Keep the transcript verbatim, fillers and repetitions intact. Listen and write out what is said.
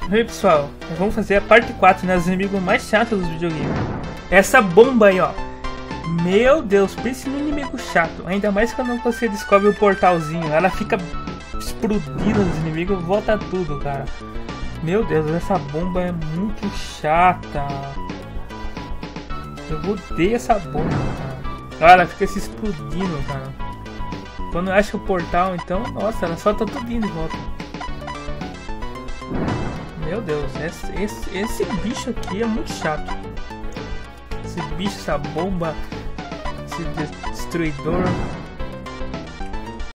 E aí pessoal, vamos fazer a parte quatro, né? Os inimigos mais chatos dos videogames. Essa bomba aí, ó. Meu Deus, pense no inimigo chato. Ainda mais quando você descobre o portalzinho. Ela fica explodindo os inimigos, volta tudo, cara. Meu Deus, essa bomba é muito chata. Eu odeio essa bomba, cara. Ela fica se explodindo, cara. Quando eu acho o portal, então, nossa, ela solta tudo indo de volta. Meu Deus, esse, esse, esse bicho aqui é muito chato. Esse bicho, essa bomba, esse destruidor.